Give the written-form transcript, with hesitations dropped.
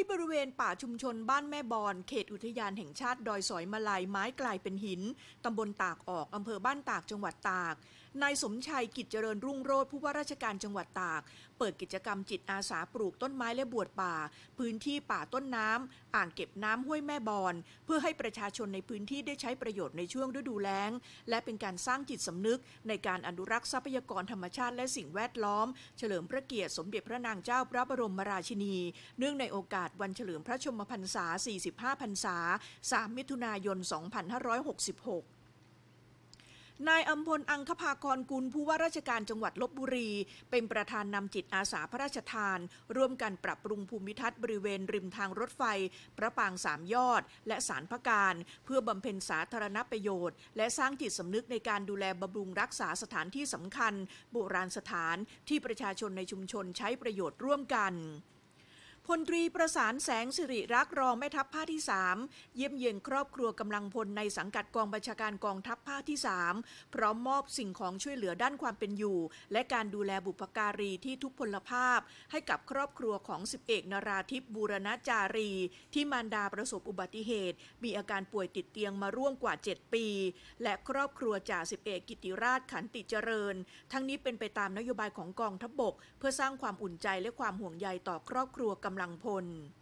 ที่บริเวณป่าชุมชนบ้านแม่บอนเขตอุทยานแห่งชาติดอยสอยมะลายไม้กลายเป็นหินตำบลตากออกอำเภอบ้านตากจังหวัดตากนายสมชัยกิจเจริญรุ่งโรจน์ผู้ว่าราชการจังหวัดตากเปิดกิจกรรมจิตอาสาปลูกต้นไม้และบวชป่าพื้นที่ป่าต้นน้ำอ่างเก็บน้ำห้วยแม่บอนเพื่อให้ประชาชนในพื้นที่ได้ใช้ประโยชน์ในช่วงฤดูแล้งและเป็นการสร้างจิตสำนึกในการอนุรักษ์ทรัพยากรธรรมชาติและสิ่งแวดล้อมเฉลิมพระเกียรติสมเด็จพระนางเจ้าพระบรมราชินีเนื่องในโอกาสวันเฉลิมพระชนมพรรษา 45 พรรษา 3 มิถุนายน 2566นายอำพลอังคภากรกุลผู้ว่าราชการจังหวัดลพบุรีเป็นประธานนำจิตอาสาพระราชทานร่วมกันปรับปรุงภูมิทัศน์บริเวณริมทางรถไฟพระปางสามยอดและศาลพระการเพื่อบำเพ็ญสาธารณประโยชน์และสร้างจิตสำนึกในการดูแลบำรุงรักษาสถานที่สำคัญโบราณสถานที่ประชาชนในชุมชนใช้ประโยชน์ร่วมกันพลตรีประสานแสงสิริรักษ์รองแม่ทัพภาคที่3เยี่ยมเยียนครอบครัวกำลังพลในสังกัดกองบัญชาการกองทัพภาคที่3พร้อมมอบสิ่งของช่วยเหลือด้านความเป็นอยู่และการดูแลบุพการีที่ทุพพลภาพให้กับครอบครัวของ10เอกนราธิปบูรณจารีที่มารดาประสบอุบัติเหตุมีอาการป่วยติดเตียงมาร่วมกว่า7ปีและครอบครัวจ่าสิบเอกกิติราชขันติเจริญทั้งนี้เป็นไปตามนโยบายของกองทัพบกเพื่อสร้างความอุ่นใจและความห่วงใยต่อครอบครัวกำลังพล